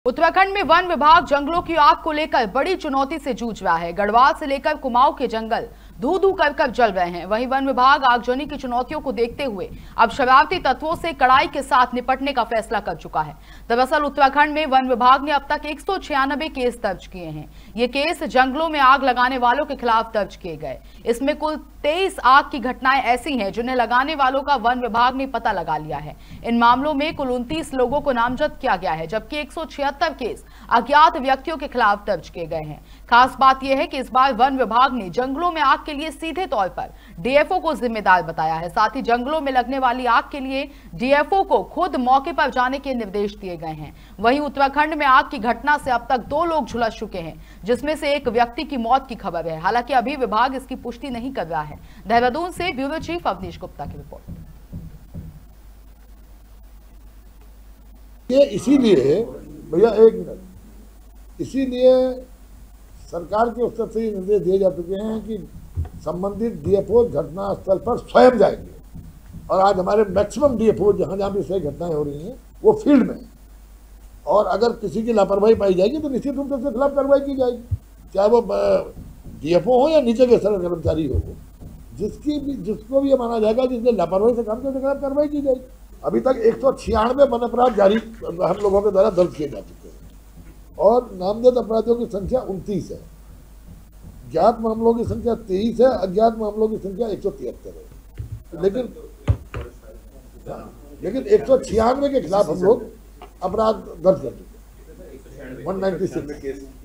उत्तराखंड में वन विभाग जंगलों की आग को लेकर बड़ी चुनौती से जूझ रहा है। गढ़वाल से लेकर कुमाऊं के जंगल धू धू कर जल रहे हैं। वहीं वन विभाग आगजनी की चुनौतियों को देखते हुए अब शरारती तत्वों से कड़ाई के साथ निपटने का फैसला कर चुका है। दरअसल उत्तराखंड में वन विभाग ने अब तक 196 केस दर्ज किए हैं। ये केस जंगलों में आग लगाने वालों के खिलाफ दर्ज किए गए। इसमें कुल 23 आग की घटनाएं ऐसी हैं जिन्हें लगाने वालों का वन विभाग ने पता लगा लिया है। इन मामलों में कुल 29 लोगों को नामजद किया गया है, जबकि 176 केस अज्ञात व्यक्तियों के खिलाफ दर्ज किए गए हैं। खास बात यह है कि इस बार वन विभाग ने जंगलों में आग के लिए सीधे तौर पर डीएफओ को जिम्मेदार बताया है। साथ ही जंगलों में लगने वाली आग के लिए डीएफओ को खुद मौके पर जाने के निर्देश दिए गए हैं। वहीं उत्तराखंड में आग की घटना से अब तक 2 लोग झुलस चुके हैं, जिसमें से एक व्यक्ति की मौत की खबर है। हालांकि अभी विभाग इसकी पुष्टि नहीं कर रहा है। देहरादून से ब्यूरो चीफ अवनीश गुप्ता की रिपोर्ट। ये इसीलिए भैया एक मिनट, इसीलिए सरकार के स्तर से ये निर्देश दिए जा चुके हैं कि संबंधित डीएफओ घटना स्थल पर स्वयं जाएंगे। और आज हमारे मैक्सिमम डीएफओ जहां जहां भी सही घटनाएं हो रही हैं वो फील्ड में, और अगर किसी की लापरवाही पाई जाएगी तो निश्चित रूप से उसके खिलाफ कार्रवाई की जाएगी, चाहे वो डीएफओ हो या नीचे के स्तर का कर्मचारी हो। जिसको भी ये माना जाएगा जिसने लापरवाही से काम किया उसके खिलाफ कार्रवाई की जाएगी। अभी तक 196 वन अपराध जारी हम लोगों के द्वारा दर्ज किए जा चुके हैं और नामजद अपराधियों की संख्या 29 है। ज्ञात मामलों की संख्या 23 है, अज्ञात मामलों की संख्या 173 है। लेकिन 196 के खिलाफ हम लोग अपराध दर्ज कर चुके हैं। 196